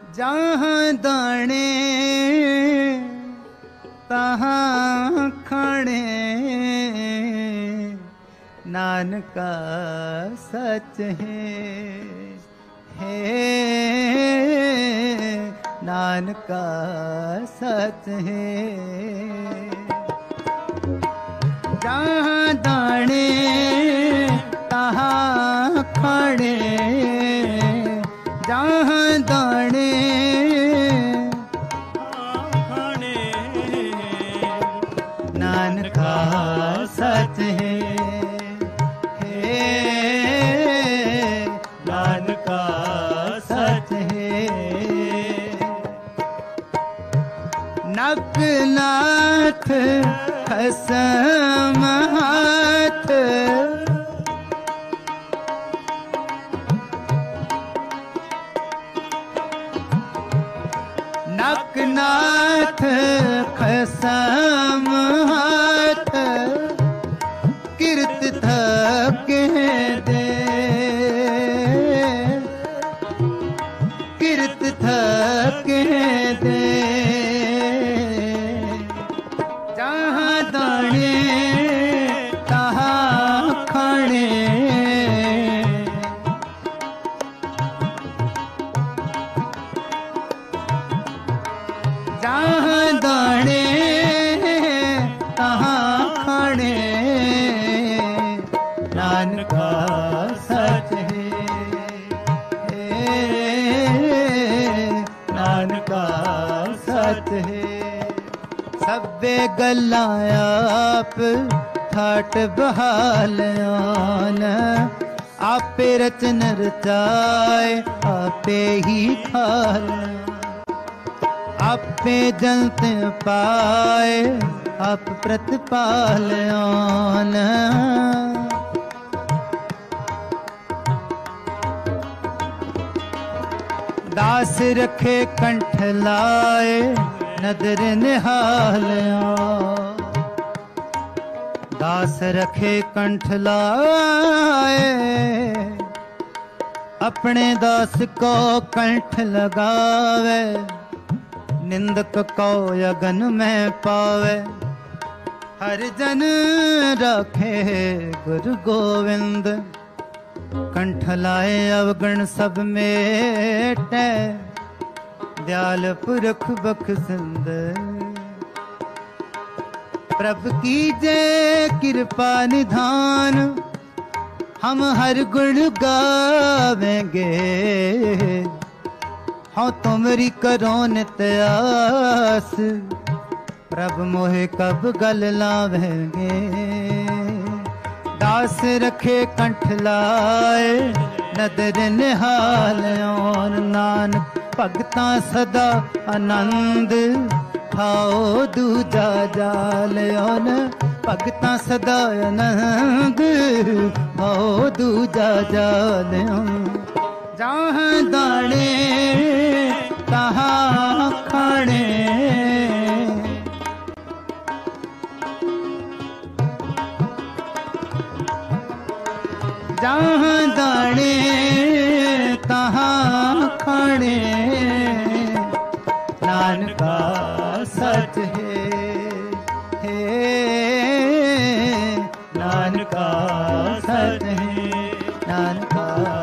जहाँ दाने तहाँ खाने, नानका सच है नानका सच है। जहाँ दाने तहाँ खाने, जहाँ दाने खाने, नानका सच है नानका सच है। नकनाथ खसम हाथ, नकनाथ खसम हाथ, किरत थके दे, किरत थके दे। जहाँ दाने तहाँ खाने, जहाँ दाने तहाँ खाने, नानका सच है नानका सच है। सब्बे गल्लां आप ठाट बहालियान, आपे रचन रचाए आपे ही खाल, आपे जलत पाए आप प्रतिपालयान। दास रखे कंठ लाए नदर निहालया, दास रखे कंठ लाए अपने दास को कंठ लगावे, निंदक को अगन में पावे। हर जन रखे गुरु गोविंद, कंठ लाए अवगण सब मेटे, दयाल पुरख बख्शिंद। प्रभु की जय कृपा निधान, हम हर गुण गावेंगे, हाँ तुमरी करो नित आस, प्रभु मोहे कब गल लावेंगे। दास रखे कंठ लाए नदर निहाल, और नानक भगतां सदा आनंद, खाओ दूजा जाल, और भगतां सदा आनंद, खाओ दूजा जाल। जहाँ दाने तहाँ खाने, जहाँ दाने तहाँ खाने, नानका सच है नानका सच है नानका